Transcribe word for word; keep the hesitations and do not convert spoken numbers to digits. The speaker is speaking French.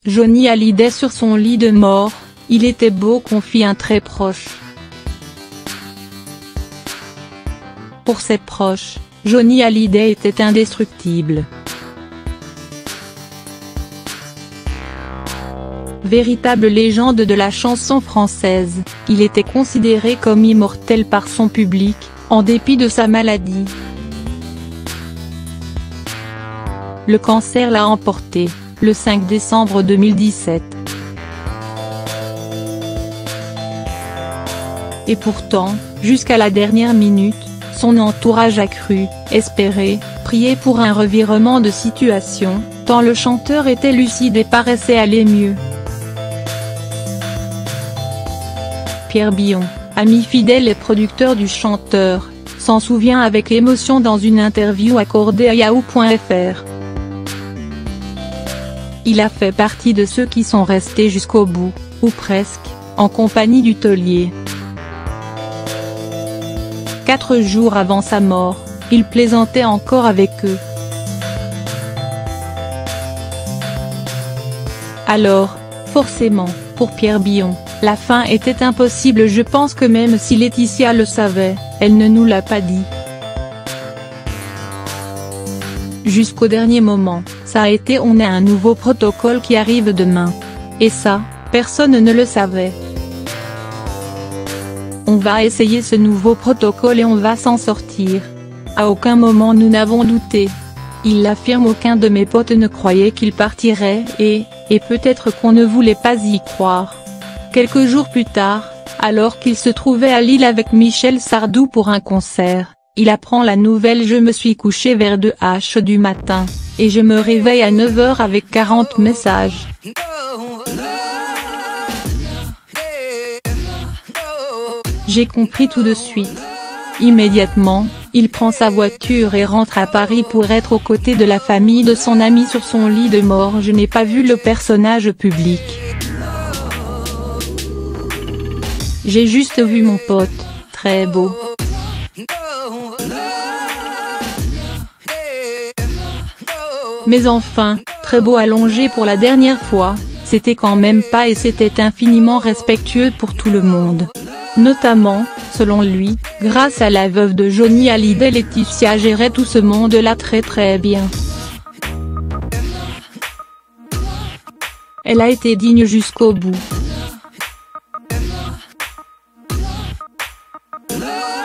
Johnny Hallyday sur son lit de mort, il était beau, confie un très proche. Pour ses proches, Johnny Hallyday était indestructible. Véritable légende de la chanson française, il était considéré comme immortel par son public, en dépit de sa maladie. Le cancer l'a emporté, le cinq décembre deux mille dix-sept. Et pourtant, jusqu'à la dernière minute, son entourage a cru, espéré, prié pour un revirement de situation, tant le chanteur était lucide et paraissait aller mieux. Pierre Billon, ami fidèle et producteur du chanteur, s'en souvient avec émotion dans une interview accordée à Yahoo point F R. Il a fait partie de ceux qui sont restés jusqu'au bout, ou presque, en compagnie du taulier. Quatre jours avant sa mort, il plaisantait encore avec eux. Alors, forcément, pour Pierre Billon, la fin était impossible. Je pense que même si Laetitia le savait, elle ne nous l'a pas dit. Jusqu'au dernier moment, ça a été on a un nouveau protocole qui arrive demain. Et ça, personne ne le savait. On va essayer ce nouveau protocole et on va s'en sortir. À aucun moment nous n'avons douté. Il l'affirme, aucun de mes potes ne croyait qu'il partirait et, et peut-être qu'on ne voulait pas y croire. Quelques jours plus tard, alors qu'il se trouvait à Lille avec Michel Sardou pour un concert, il apprend la nouvelle. Je me suis couché vers deux heures du matin, et je me réveille à neuf heures avec quarante messages. J'ai compris tout de suite. Immédiatement, il prend sa voiture et rentre à Paris pour être aux côtés de la famille de son ami sur son lit de mort. Je n'ai pas vu le personnage public. J'ai juste vu mon pote, très beau. Mais enfin, très beau allongé pour la dernière fois, c'était quand même pas, et c'était infiniment respectueux pour tout le monde. Notamment, selon lui, grâce à la veuve de Johnny Hallyday, Laetitia gérait tout ce monde-là très très bien. Elle a été digne jusqu'au bout.